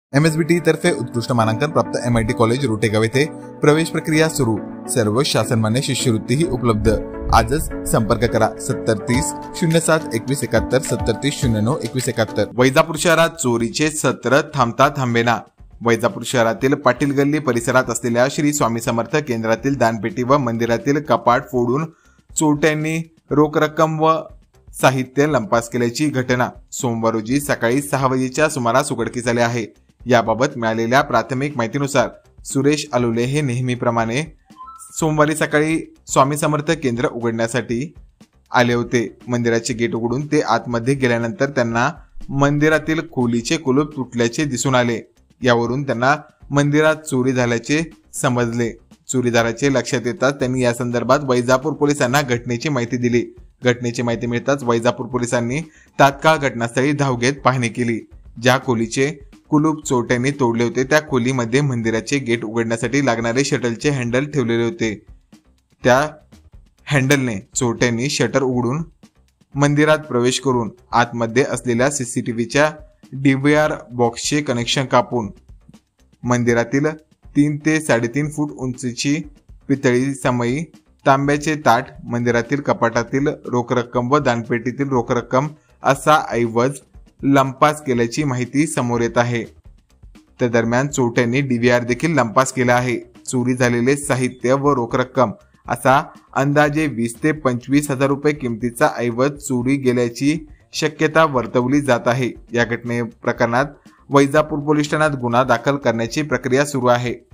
MSBT तर्फे उत्कृष्ट मानांकन प्राप्त MIT कॉलेज रोटेगाव येथे प्रवेश प्रक्रिया सुरू। सर्व शासनमान्य शिष्यवृत्ती ही उपलब्ध। आजच संपर्क करा 7030 07 21 71 7030 09 21 71। वैजापूर शहरात चोरीचे सत्र थांबता थांबेना। वैजापूर शहरातील पाटील गल्ली परिसरात असलेल्या श्री स्वामी समर्थ केंद्रातील दानपेटी व मंदिरातील कपाट फोडून चोरट्यांनी रोख रक्कम व साहित्य लंपास केल्याची घटना सोमवार रोजी सकाळी 6 वाजेच्या सुमारास उघडकीस आली आहे। याबाबत मिळालेल्या प्राथमिक माहितीनुसार सुरेश अलुले हे नेहमीप्रमाणे सोमवारी सकाळी स्वामी समर्थ केंद्र उघडण्यासाठी आले होते। मंदिराचे गेट उघडून ते आतमध्ये गेल्यानंतर त्यांना मंदिरातील खोलीचे कुलूप तुटल्याचे दिसून आले। यावरून त्यांना मंदिरात चोरी झाल्याचे समजले। चोरीदाराचे लक्षात येताच त्यांनी या संदर्भात वैजापूर पोलिसांना घटनेची माहिती दिली। घटनेची माहिती मिळताच वैजापूर पोलिसांनी तात्काळ घटनास्थळी धाव घेत पाहणी केली। ज्या खोलीचे कुलूप चोरट्यांनी तोडले होते त्या खोलीमध्ये मंदिराचे गेट उघडण्यासाठी लागणारे शटलचे हँडल ठेवलेले होते। त्या हँडलने चोरट्यांनी शटर उघडून मंदिरात प्रवेश करून आतमध्ये असलेल्या CCTVच्या DVR बॉक्सचे कनेक्शन कापून मंदिरातील 3 ते 3.5 फूट उंचीची पितळी समई तांब्याचे ताट, मंदिरातील कपाटातील रोख रक्कम व दानपेटीतील रोख रक्कम असा ऐवज लंपास केल्याची माहिती समोर येत आहे। त्या दरम्यान चोरट्यांनी DVR देखील लंपास केला आहे। चोरी झालेले साहित्य व रोख रक्कम असा अंदाजे 20 ते 25 हजार रुपये किमतीचा ऐवज चोरी गेल्याची शक्यता वर्तवली जात आहे। या प्रकरणात वैजापूर पोलीस ठाण्यात गुन्हा दाखल करण्याची प्रक्रिया सुरू आहे।